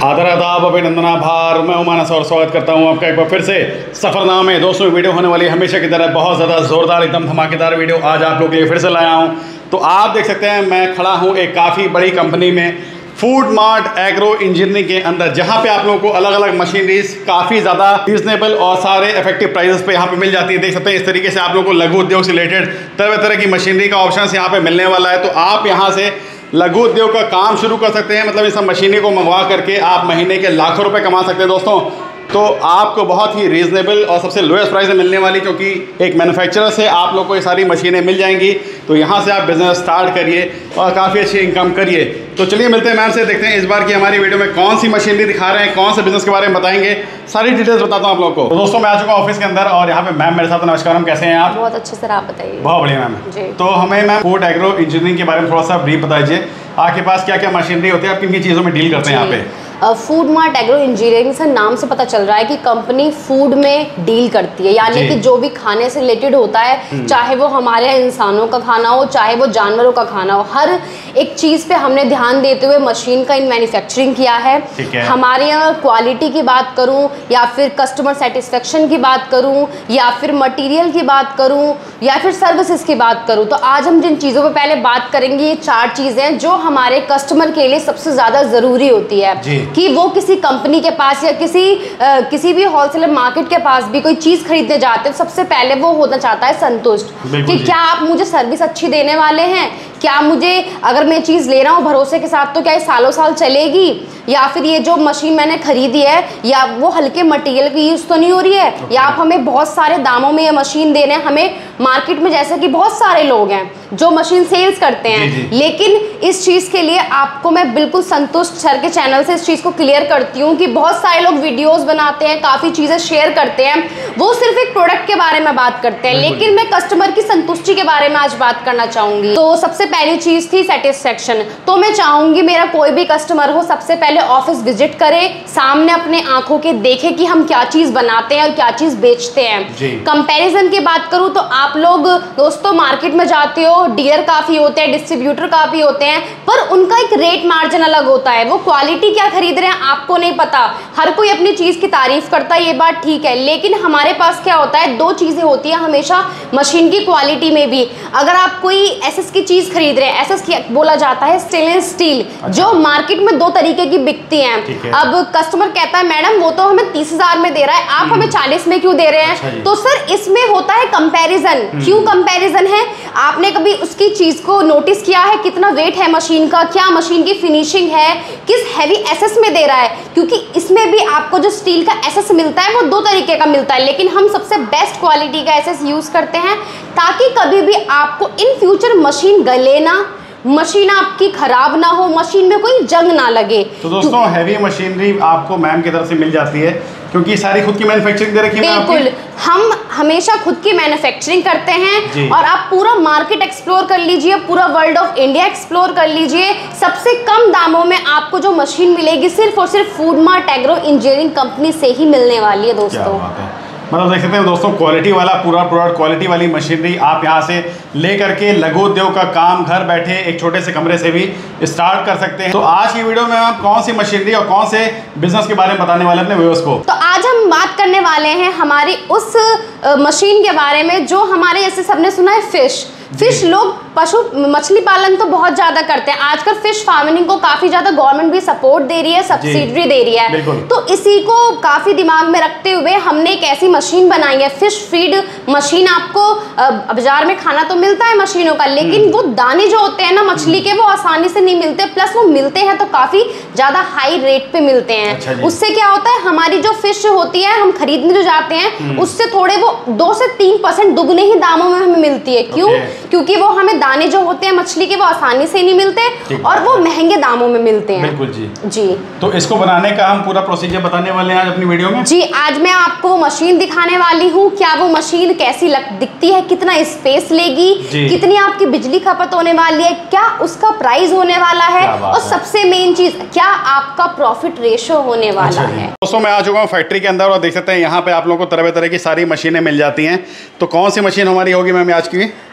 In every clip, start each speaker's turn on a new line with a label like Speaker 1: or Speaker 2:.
Speaker 1: आदाब अभिनंदना भार, मैं मानस और स्वागत करता हूं आपका एक बार फिर से सफ़रनामे। दोस्तों वीडियो होने वाली हमेशा की तरह बहुत ज़्यादा ज़ोरदार एकदम धमाकेदार वीडियो आज आप लोगों के लिए फिर से लाया हूं। तो आप देख सकते हैं मैं खड़ा हूं एक काफ़ी बड़ी कंपनी में, फूड मार्ट एग्रो इंजीनियरिंग के अंदर, जहां पे आप लोगों को अलग अलग मशीनरीज काफ़ी ज़्यादा रीजनेबल और सारे इफेक्टिव प्राइसेस पे यहाँ पे मिल जाती है। देख सकते हैं इस तरीके से आप लोगों को लघु उद्योग से रिलेटेड तरह तरह की मशीनरी का ऑप्शन यहाँ पे मिलने वाला है। तो आप यहाँ से लघु उद्योग का काम शुरू कर सकते हैं, मतलब इस सब मशीनरी को मंगवा करके आप महीने के लाखों रुपए कमा सकते हैं दोस्तों। तो आपको बहुत ही रीज़नेबल और सबसे लोएस्ट प्राइस में मिलने वाली, क्योंकि एक मैन्युफैक्चरर से आप लोग को ये सारी मशीनें मिल जाएंगी। तो यहाँ से आप बिज़नेस स्टार्ट करिए और काफ़ी अच्छी इनकम करिए। तो चलिए मिलते हैं मैम से, देखते हैं इस बार की हमारी वीडियो में कौन सी मशीनरी दिखा रहे हैं, कौन से बिज़नेस के बारे में बताएंगे, सारी डिटेल्स बताता हूँ आप लोगों को। तो दोस्तों मैं आ चुका हूँ ऑफिस के अंदर और यहाँ पे मैम मेरे साथ। नमस्कार मैम, कैसे हैं आप?
Speaker 2: बहुत अच्छे सर, आप बताइए।
Speaker 1: बहुत बढ़िया मैम। तो हमें मैम फूड एग्रो इंजीनियरिंग के बारे में थोड़ा सा ब्रीफ बताइए, आपके पास क्या क्या मशीनरी होती है, आप किन किन चीज़ों में डील करते हैं यहाँ पे?
Speaker 2: फूड मार्ट एग्रो इंजीनियरिंग से नाम से पता चल रहा है कि कंपनी फूड में डील करती है, यानी कि जो भी खाने से रिलेटेड होता है, चाहे वो हमारे इंसानों का खाना हो, चाहे वो जानवरों का खाना हो, हर एक चीज़ पे हमने ध्यान देते हुए मशीन का मैन्युफैक्चरिंग किया है। हमारे यहाँ क्वालिटी की बात करूँ या फिर कस्टमर सेटिस्फेक्शन की बात करूँ या फिर मटेरियल की बात करूँ या फिर सर्विसेज की बात करूँ, तो आज हम जिन चीज़ों पर पहले बात करेंगे ये 4 चीज़ें जो हमारे कस्टमर के लिए सबसे ज़्यादा ज़रूरी होती है कि वो किसी कंपनी के पास या किसी भी होलसेलर मार्केट के पास भी कोई चीज़ खरीदने जाते हैं, सबसे पहले वो होना चाहता है संतुष्ट कि क्या आप मुझे सर्विस अच्छी देने वाले हैं, क्या मुझे अगर मैं चीज़ ले रहा हूँ भरोसे के साथ तो क्या ये सालों साल चलेगी, या फिर ये जो मशीन मैंने खरीदी है या वो हल्के मटेरियल की यूज़ तो नहीं हो रही है, या आप हमें बहुत सारे दामों में ये मशीन दे रहे हैं। हमें मार्केट में जैसे कि बहुत सारे लोग हैं जो मशीन सेल्स करते हैं, लेकिन इस चीज़ के लिए आपको मैं बिल्कुल संतुष्ट सर के चैनल से इस चीज़ को क्लियर करती हूँ कि बहुत सारे लोग वीडियोस बनाते हैं, काफ़ी चीज़ें शेयर करते हैं, वो सिर्फ एक प्रोडक्ट के बारे में बात करते हैं, लेकिन मैं कस्टमर की संतुष्टि के बारे में आज बात करना चाहूँगी। तो सबसे पहली चीज़ थी सेटिस्फेक्शन। तो मैं चाहूँगी मेरा कोई भी कस्टमर हो सबसे पहले ऑफिस विजिट करे, सामने अपने आंखों के देखे कि हम क्या चीज़ बनाते हैं और क्या चीज़ बेचते हैं। कंपैरिजन की बात करूँ तो आप लोग दोस्तों मार्केट में जाते हो, डीलर काफ़ी होते हैं, डिस्ट्रीब्यूटर काफ़ी होते हैं, पर उनका एक रेट मार्जिन अलग होता है। वो क्वालिटी क्या खरीद रहे हैं आपको नहीं पता। हर कोई अपनी चीज़ की तारीफ करता है, ये बात ठीक है, लेकिन हमारे पास क्या होता है, 2 चीज़ें होती हैं हमेशा मशीन की क्वालिटी में भी। अगर आप कोई एसएस की चीज़ खरीद रहे हैं, एसएस बोला जाता है स्टेनलेस स्टील, जो मार्केट में 2 तरीके की बिकती हैं। अब कस्टमर कहता है मैडम वो तो हमें 30,000 में दे रहा है, आप हमें 40 में क्यों दे रहे हैं? तो सर इसमें होता है कंपैरिजन। क्यों कंपैरिजन है? आपने कभी उसकी चीज़ को नोटिस किया है, कितना वेट है मशीन का, क्या मशीन की फिनिशिंग है, किस हैवी एसएस में दे रहा है? क्योंकि इसमें भी आपको जो स्टील का एसएस मिलता है वो 2 तरीके का मिलता है, लेकिन हम सबसे बेस्ट क्वालिटी का एसएस यूज़ करते हैं ताकि कभी भी आपको इन फ्यूचर मशीन गले ना, मशीन आपकी खराब ना हो, मशीन में कोई जंग ना लगे। तो दोस्तों हैवी मशीनरी आपको मैम की तरफ से मिल जाती है, क्योंकि सारी खुद की मैन्युफैक्चरिंग दे रखी है। बिल्कुल, हम हमेशा खुद की मैन्युफैक्चरिंग करते हैं और आप पूरा मार्केट एक्सप्लोर कर लीजिए, पूरा वर्ल्ड ऑफ इंडिया एक्सप्लोर कर लीजिए, सबसे कम दामों में आपको जो मशीन मिलेगी सिर्फ और सिर्फ Food Mart Agro Engineering company से ही मिलने वाली है दोस्तों।
Speaker 1: मतलब देख सकते हैं दोस्तों क्वालिटी वाला पूरा प्रोडक्ट, क्वालिटी वाली मशीनरी आप यहाँ से ले करके लघु उद्योग का काम घर बैठे एक छोटे से कमरे से भी स्टार्ट कर सकते हैं। तो आज की वीडियो में आप कौन सी मशीनरी और कौन से बिजनेस के बारे में बताने वाले अपने व्यूअर्स को?
Speaker 2: तो आज हम बात करने वाले हैं हमारी उस मशीन के बारे में जो हमारे, जैसे सबने सुना है फिश लोग पशु मछली पालन तो बहुत ज़्यादा करते हैं। आजकल फिश फार्मिंग को काफ़ी ज़्यादा गवर्नमेंट भी सपोर्ट दे रही है, सब्सिडी दे रही है। तो इसी को काफ़ी दिमाग में रखते हुए हमने एक ऐसी मशीन बनाई है, फिश फीड मशीन। आपको बाजार में खाना तो मिलता है मशीनों का, लेकिन वो दाने जो होते हैं ना मछली के, वो आसानी से नहीं मिलते, प्लस वो मिलते हैं तो काफ़ी ज़्यादा हाई रेट पे मिलते हैं। उससे क्या होता है, हमारी जो फिश होती है हम खरीदने जो जाते हैं उससे थोड़े वो 2 से 3% दुगने ही दामों में हमें मिलती है। क्यों? क्योंकि वो हमें दाने जो होते हैं मछली के वो आसानी से नहीं मिलते और वो महंगे दामों में मिलते हैं।
Speaker 1: बिल्कुल जी। तो इसको बनाने का हम पूरा प्रोसीजर बताने वाले हैं आज अपनी वीडियो में।
Speaker 2: जी, आज मैं आपको मशीन दिखाने वाली हूँ, क्या वो मशीन कैसी दिखती है, कितना स्पेस लेगी, कितनी आपकी बिजली खपत होने वाली है, क्या उसका प्राइस होने वाला है, और सबसे मेन चीज क्या आपका प्रॉफिट रेशो होने वाला है।
Speaker 1: दोस्तों मैं आ चुका हूँ फैक्ट्री के अंदर और देख सकते हैं यहाँ पे आप लोगों को तरह तरह की सारी मशीनें मिल जाती हैं। तो कौन सी मशीन हमारी होगी मैम आज की?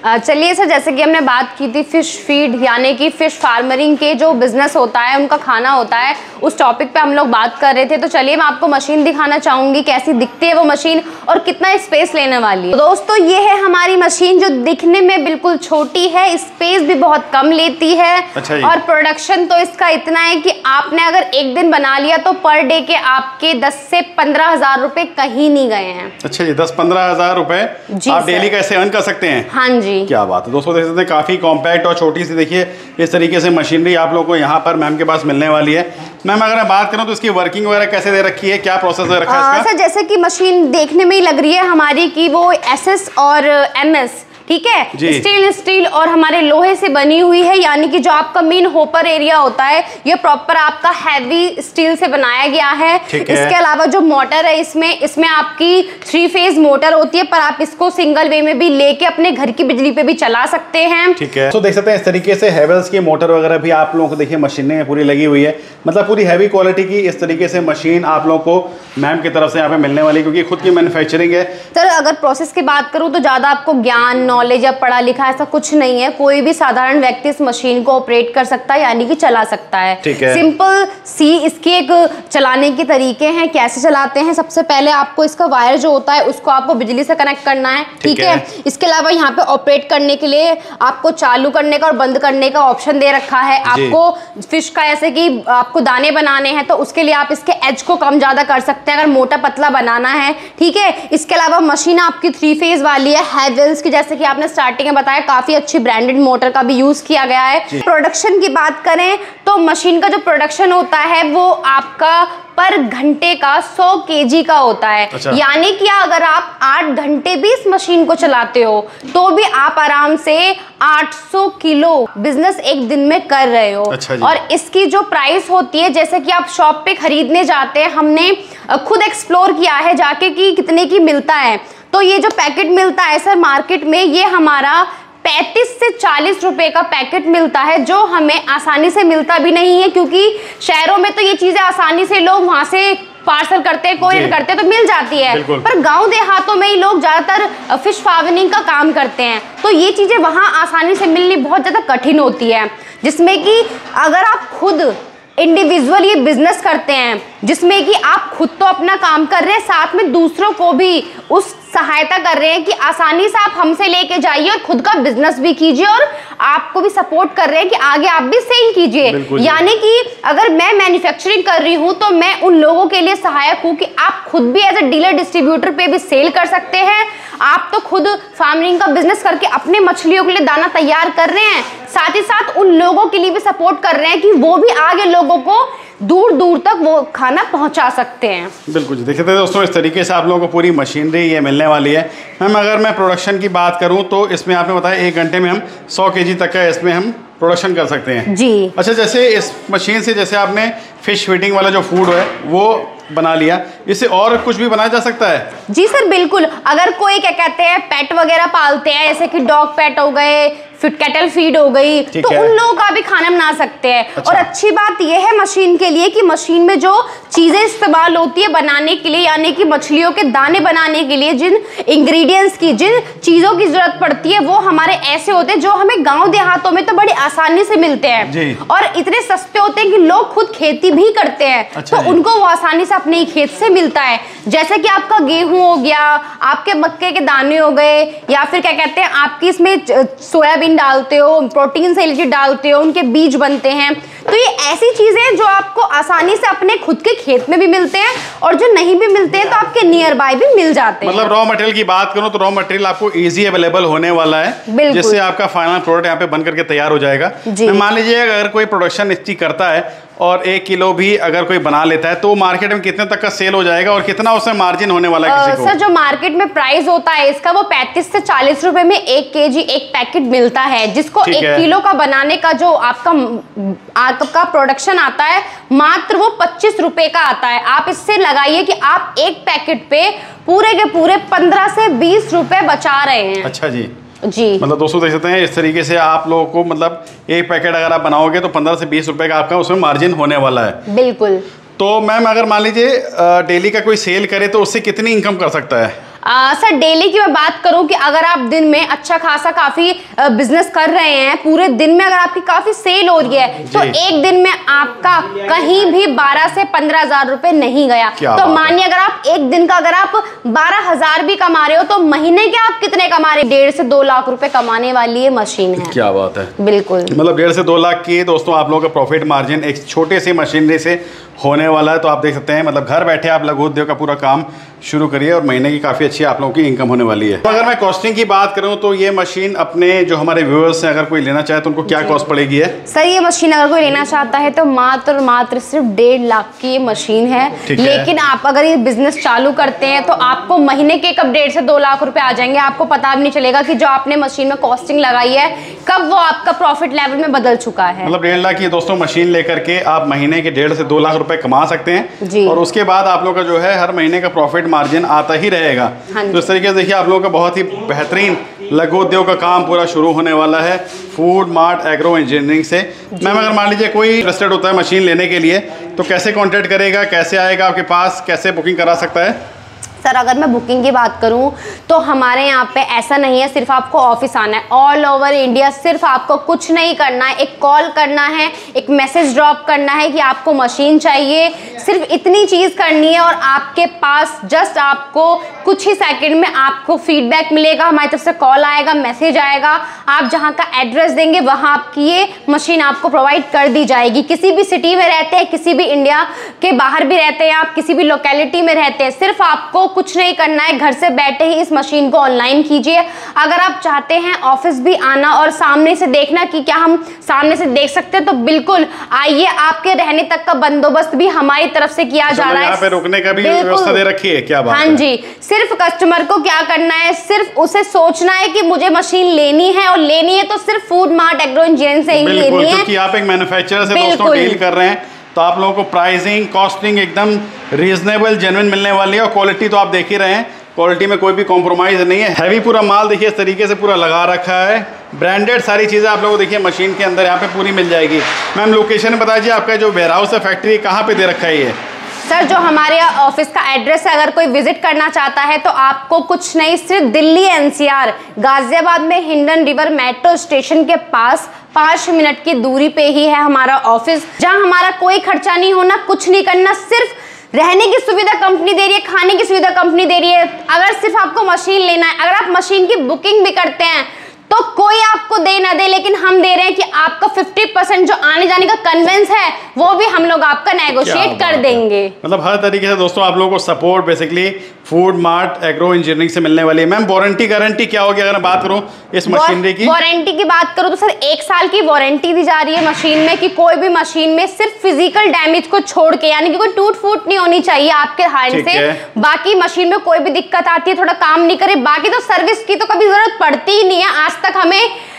Speaker 2: चलिए सर, जैसे कि हमने बात की थी फिश फीड यानी कि फिश फार्मरिंग के जो बिजनेस होता है, उनका खाना होता है, उस टॉपिक पे हम लोग बात कर रहे थे। तो चलिए मैं आपको मशीन दिखाना चाहूंगी, कैसी दिखती है वो मशीन और कितना स्पेस लेने वाली है। तो दोस्तों ये है हमारी मशीन, जो दिखने में बिल्कुल छोटी है, स्पेस भी बहुत कम लेती है।
Speaker 1: अच्छा,
Speaker 2: और प्रोडक्शन तो इसका इतना है कि आपने अगर एक दिन बना लिया तो पर डे के आपके 10 से 15 हजार रुपए कहीं नहीं गए हैं।
Speaker 1: अच्छा जी, 10-15 हजार रुपए आप डेली कैसे अर्न कर सकते हैं।
Speaker 2: हाँ जी,
Speaker 1: क्या बात है दोस्तों, देख सकते हैं काफी कॉम्पैक्ट और छोटी सी, देखिए इस तरीके से मशीनरी आप लोगों को यहाँ पर मैम के पास मिलने वाली है। मैम अगर मैं बात करूँ तो इसकी वर्किंग वगैरह कैसे दे रखी है, क्या प्रोसेस दे रखा है इसका?
Speaker 2: सर जैसे कि मशीन देखने में ही लग रही है हमारी कि वो SS और MS, ठीक है, स्टील और हमारे लोहे से बनी हुई है। यानी कि जो आपका मेन होपर एरिया होता है ये प्रॉपर आपका हैवी स्टील से बनाया गया है। इसके अलावा जो मोटर है इसमें आपकी 3 फेज मोटर होती है, पर आप इसको सिंगल वे में भी लेके अपने घर की बिजली पे भी चला सकते हैं।
Speaker 1: ठीक है, तो देख सकते हैं इस तरीके से हेवेल्स की मोटर वगैरह भी आप लोगों को देखिए मशीनें पूरी लगी हुई है, मतलब पूरी हैवी क्वालिटी की इस तरीके से मशीन आप लोगों को मैम की तरफ से यहाँ पे मिलने वाली, क्योंकि खुद की मैन्युफैक्चरिंग है।
Speaker 2: सर अगर प्रोसेस की बात करूँ तो ज्यादा आपको ज्ञान नॉलेज या पढ़ा लिखा ऐसा कुछ नहीं है, कोई भी साधारण व्यक्ति इस मशीन को ऑपरेट कर सकता है, यानी कि चला सकता है। सिंपल सी इसकी एक चलाने के तरीके हैं, कैसे चलाते हैं। सबसे पहले आपको इसका वायर जो होता है उसको आपको बिजली से कनेक्ट करना है, ठीक है। इसके अलावा यहाँ पे ऑपरेट करने के लिए आपको चालू करने का और बंद करने का ऑप्शन दे रखा है। आपको फिश का ऐसे कि आपको दाने बनाने हैं तो उसके लिए आप इसके एज को कम ज्यादा कर सकते हैं, अगर मोटा पतला बनाना है, ठीक है। इसके अलावा मशीन आपकी 3 फेज वाली है, हैवेल्स की, जैसे कि आपने स्टार्टिंग में बताया, काफी अच्छी ब्रांडेड मोटर का भी यूज किया गया है। प्रोडक्शन की बात करें तो मशीन का जो प्रोडक्शन होता है वो आपका पर घंटे का 100 kg का होता है। यानी कि अगर आप 8 घंटे भी इस मशीन को चलाते हो तो भी आप आराम से 800 किलो बिजनेस एक दिन में कर रहे हो। और इसकी जो प्राइस होती है, जैसे कि आप शॉप पे खरीदने जाते हैं, हमने खुद एक्सप्लोर किया है जाके कि कितने की मिलता है। तो ये जो पैकेट मिलता है सर मार्केट में, ये हमारा 35 से 40 रुपए का पैकेट मिलता है, जो हमें आसानी से मिलता भी नहीं है, क्योंकि शहरों में तो ये चीजें आसानी से लोग वहां से पार्सल करते हैं, कोरियर करते हैं तो मिल जाती है, पर गांव देहातों में ही लोग ज्यादातर फिश फार्मिंग का काम करते हैं, तो ये चीजें वहां आसानी से मिलनी बहुत ज्यादा कठिन होती है। जिसमें कि अगर आप खुद इंडिविजुअल ये बिजनेस करते हैं, जिसमें कि आप खुद तो अपना काम कर रहे हैं, साथ में दूसरों को भी उस सहायता कर रहे हैं कि आसानी से आप हमसे लेके जाइए और खुद का बिजनेस भी कीजिए, और आपको भी सपोर्ट कर रहे हैं कि आगे आप भी सेल कीजिए। यानी कि अगर मैं मैन्युफैक्चरिंग कर रही हूं तो मैं उन लोगों के लिए सहायक हूं कि आप खुद भी एज ए डीलर डिस्ट्रीब्यूटर पे भी सेल कर सकते हैं। आप तो खुद फार्मिंग का बिजनेस करके अपने मछलियों के लिए दाना तैयार कर रहे हैं, साथ ही साथ उन लोगों के लिए भी सपोर्ट कर रहे हैं कि वो भी आगे लोगों को दूर दूर तक वो खाना पहुंचा सकते हैं।
Speaker 1: बिल्कुल जी, देखिए दोस्तों इस तरीके से आप लोगों को पूरी मशीनरी ये मिलने वाली है। मैम अगर मैं प्रोडक्शन की बात करूं तो इसमें आपने बताया 1 घंटे में हम 100 kg तक का इसमें हम प्रोडक्शन कर सकते हैं
Speaker 2: जी।
Speaker 1: अच्छा, जैसे इस मशीन से जैसे आपने फिश फीडिंग वाला जो फूड है वो बना लिया, इससे और कुछ भी बनाया जा सकता है?
Speaker 2: जी सर बिल्कुल, अगर कोई क्या कहते हैं पेट वगैरह पालते हैं, जैसे कि डॉग पेट हो गए, कैटल फीड हो गई, तो उन लोगों का भी खाना बना सकते हैं। और अच्छी बात यह है मशीन के लिए कि मशीन में जो चीजें इस्तेमाल होती है बनाने के लिए, यानी कि मछलियों के दाने बनाने के लिए जिन इंग्रेडिएंट्स की, जिन चीजों की जरूरत पड़ती है, वो हमारे ऐसे होते हैं जो हमें गांव देहातों में तो बड़ी आसानी से मिलते हैं और इतने सस्ते होते हैं कि लोग खुद खेती भी करते हैं, तो उनको वो आसानी से अपने खेत से मिलता है। जैसे कि आपका गेहूं हो गया, आपके मक्के के दाने हो गए, या फिर क्या कहते हैं आपकी इसमें सोयाबीन डालते हो, प्रोटीन से रिलेटेड डालते हो, उनके बीज बनते हैं। तो ये ऐसी चीजें हैं जो आपको आसानी से अपने खुद के खेत में भी मिलते हैं, और जो नहीं भी मिलते हैं तो आपके नियर बाय भी मिल जाते हैं।
Speaker 1: मतलब रॉ मटेरियल की बात करूं तो रॉ मटेरियल आपको इजी अवेलेबल होने वाला है, जिससे आपका फाइनल प्रोडक्ट यहाँ पे बन करके तैयार हो जाएगा। मान लीजिए अगर कोई प्रोडक्शन इतनी करता है और 1 किलो भी अगर कोई बना लेता है तो मार्केट में कितने तक का सेल हो जाएगा और कितना उसमें मार्जिन होने वाला है किसी को?
Speaker 2: सर जो मार्केट में प्राइस होता है इसका वो 35 से 40 रुपए में 1 kg एक पैकेट मिलता है, जिसको 1 किलो का बनाने का जो आपका प्रोडक्शन आता है मात्र वो 25 रुपए का आता है। आप इससे लगाइए कि आप एक पैकेट पे पूरे के पूरे 15 से 20 रुपए बचा रहे हैं।
Speaker 1: अच्छा जी
Speaker 2: जी,
Speaker 1: मतलब दोस्तों देख सकते हैं इस तरीके से आप लोगों को मतलब एक पैकेट अगर आप बनाओगे तो 15 से 20 रुपए का आपका उसमें मार्जिन होने वाला है।
Speaker 2: बिल्कुल।
Speaker 1: तो मैम अगर मान लीजिए डेली का कोई सेल करे तो उससे कितनी इनकम कर सकता है?
Speaker 2: सर डेली की मैं बात करूं कि अगर आप दिन में अच्छा खासा काफी बिजनेस कर रहे हैं, पूरे दिन में अगर आपकी काफी सेल हो रही है, तो एक दिन में आपका कहीं भी 12 से 15 हजार रुपए नहीं गया। तो मानिए अगर आप एक दिन का अगर आप 12,000 भी कमा रहे हो तो महीने के आप कितने कमा रहे हो? 1.5 से 2 लाख रुपए कमाने वाली ये मशीन है।
Speaker 1: क्या बात है,
Speaker 2: बिल्कुल।
Speaker 1: मतलब 1.5 से 2 लाख की दोस्तों आप लोगों का प्रॉफिट मार्जिन एक छोटे से मशीनरी से होने वाला है। तो आप देख सकते हैं, मतलब घर बैठे आप लघु उद्योग का पूरा काम शुरू करिए और महीने की काफ़ी अच्छी आप लोगों की इनकम होने वाली है। तो अगर मैं कॉस्टिंग की बात करूं तो ये मशीन अपने जो हमारे व्यूअर्स हैं अगर कोई लेना चाहे तो उनको क्या कॉस्ट पड़ेगी है?
Speaker 2: सर ये मशीन अगर कोई लेना चाहता है तो मात्र सिर्फ 1.5 लाख की ये मशीन है। लेकिन आप अगर ये बिजनेस चालू करते हैं तो आपको महीने के कब 1.5 से 2 लाख रुपए आ जाएंगे, आपको पता भी नहीं चलेगा कि जो आपने मशीन में कॉस्टिंग लगाई है कब वो आपका प्रॉफिट लेवल में बदल चुका है।
Speaker 1: मतलब 1.5 लाख की दोस्तों मशीन लेकर के आप महीने के 1.5 से 2 लाख रुपए कमा सकते हैं
Speaker 2: जी।
Speaker 1: और उसके बाद आप लोग का जो है हर महीने का प्रॉफिट मार्जिन आता ही रहेगा। तो इस तरीके से देखिए आप लोगों का बहुत ही बेहतरीन लघु उद्योग का काम पूरा शुरू होने वाला है फूड मार्ट एग्रो इंजीनियरिंग से। मैम अगर मान लीजिए कोई इंटरेस्टेड होता है मशीन लेने के लिए तो कैसे कांटेक्ट करेगा, कैसे आएगा आपके पास, कैसे बुकिंग करा सकता है?
Speaker 2: सर अगर मैं बुकिंग की बात करूं तो हमारे यहाँ पे ऐसा नहीं है सिर्फ आपको ऑफिस आना है, ऑल ओवर इंडिया सिर्फ आपको कुछ नहीं करना है, एक कॉल करना है, एक मैसेज ड्रॉप करना है कि आपको मशीन चाहिए, सिर्फ इतनी चीज़ करनी है और आपके पास जस्ट आपको कुछ ही सेकंड में आपको फीडबैक मिलेगा, हमारी तरफ से कॉल आएगा, मैसेज आएगा, आप जहाँ का एड्रेस देंगे वहाँ आपकी ये मशीन आपको प्रोवाइड कर दी जाएगी। किसी भी सिटी में रहते हैं, किसी भी इंडिया के बाहर भी रहते हैं, आप किसी भी लोकेलिटी में रहते हैं, सिर्फ आपको कुछ नहीं करना है, घर से बैठे ही इस मशीन को ऑनलाइन कीजिए। अगर आप चाहते हैं ऑफिस भी आना और सामने से देखना कि क्या हम सामने से देख सकते हैं तो बिल्कुल आइए, आपके रहने तक का बंदोबस्त भी हमारी तरफ से किया जा रहा है,
Speaker 1: यहाँ पे रुकने का भी व्यवस्था दे रखी है। क्या बात है?
Speaker 2: हाँ जी, सिर्फ कस्टमर को क्या करना है, सिर्फ उसे सोचना है कि मुझे मशीन लेनी है और लेनी है तो सिर्फ फूड मार्ट एग्रो इंजीनियरिंग से ही लेनी है,
Speaker 1: क्योंकि आप एक मैन्युफैक्चरर से दोस्तों डील कर रहे हैं तो आप लोगों को प्राइसिंग कॉस्टिंग एकदम रीजनेबल जेन्युइन मिलने वाली है और क्वालिटी तो आप देख ही रहे हैं, क्वालिटी में कोई भी कॉम्प्रोमाइज़ नहीं है। हैवी पूरा माल देखिए इस तरीके से पूरा लगा रखा है, ब्रांडेड सारी चीज़ें आप लोगों को देखिए मशीन के अंदर यहाँ पे पूरी मिल जाएगी। मैम लोकेशन बता दीजिए, आपका जो वेयर हाउस है फैक्ट्री कहाँ पे दे रखा है ये?
Speaker 2: सर जो हमारे ऑफिस का एड्रेस है, अगर कोई विजिट करना चाहता है तो आपको कुछ नहीं, सिर्फ दिल्ली एनसीआर गाजियाबाद में हिंडन रिवर मेट्रो स्टेशन के पास 5 मिनट की दूरी पे ही है हमारा ऑफिस, जहां हमारा कोई खर्चा नहीं होना, कुछ नहीं करना, सिर्फ रहने की सुविधा कंपनी दे रही है, खाने की सुविधा कंपनी दे रही है। अगर सिर्फ आपको मशीन लेना है, अगर आप मशीन की बुकिंग भी करते हैं तो कोई आपको दे ना दे, लेकिन हम दे रहे हैं कि आपका 50% जो आने जाने का कन्वेंस है वो भी हम लोग आपका नेगोशिएट कर देंगे।
Speaker 1: मतलब हर तरीके से दोस्तों आप लोगों को support basically Food Mart Agro Engineering से मिलने वाली है। मैम वारंटी गारंटी क्या होगी अगर मैं बात करूं इस मशीनरी की?
Speaker 2: वारंटी की बात करूं तो सर 1 साल की वारंटी दी जा रही है मशीन में, कि कोई भी मशीन में सिर्फ फिजिकल डैमेज को छोड़ के, यानी कि कोई टूट फूट नहीं होनी चाहिए आपके हैंड से, बाकी मशीन में कोई भी दिक्कत आती है, थोड़ा काम नहीं करे, बाकी तो सर्विस की तो कभी जरूरत पड़ती ही नहीं है। आज तक हमें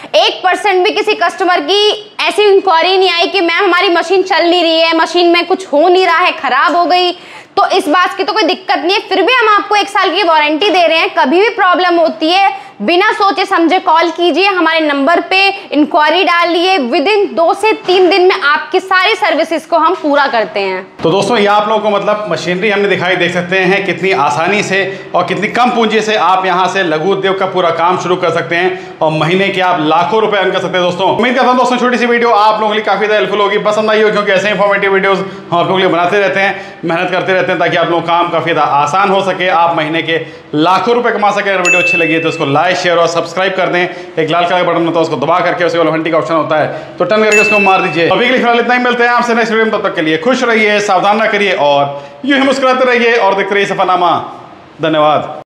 Speaker 2: 1% भी किसी कस्टमर की ऐसी इंक्वायरी नहीं आई कि मैम हमारी मशीन चल नहीं रही है, मशीन में कुछ हो नहीं रहा है, खराब हो गई, तो इस बात की तो कोई दिक्कत नहीं है। फिर भी हम आपको 1 साल की वारंटी दे रहे हैं, कभी भी प्रॉब्लम होती है बिना सोचे समझे कॉल कीजिए, हमारे नंबर पे इंक्वायरी डालिए, विदिन 2 से 3 दिन में आपकी सारी सर्विसेज को हम पूरा करते हैं।
Speaker 1: तो दोस्तों ये आप लोगों को मतलब मशीनरी हमने दिखाई, देख सकते हैं कितनी आसानी से और कितनी कम पूंजी से आप यहाँ से लघु उद्योग का पूरा काम शुरू कर सकते हैं और महीने के आप लाखों रुपए अर्न कर सकते हैं। दोस्तों उम्मीद करता हूँ दोस्तों छोटी सी वीडियो आप लोगों के लिए काफी ज्यादा हेल्पफुल होगी, पसंद आई हो, क्योंकि ऐसे इंफॉर्मेटिव वीडियोस हम आप लोगों के लिए बनाते रहते हैं, मेहनत करते रहते हैं ताकि आप लोगों का काम काफी ज्यादा आसान हो सके, आप महीने के लाखों रुपए कमा सके। अगर वीडियो अच्छी लगी तो उसको लाइक शेयर और सब्सक्राइब कर दें, एक लाल कलर का बटन होता है उसको दबा करके उसके घंटी का ऑप्शन होता है तो टर्न करके उसको मार दीजिए। अभी के लिए फिलहाल इतना ही, मिलते हैं आपसे नेक्स्ट वीडियो में, तब तक के लिए खुश रहिए, सावधान ना करिए और यूं ही मुस्कुराते रहिए और देखते रहिए सफरनामा। धन्यवाद।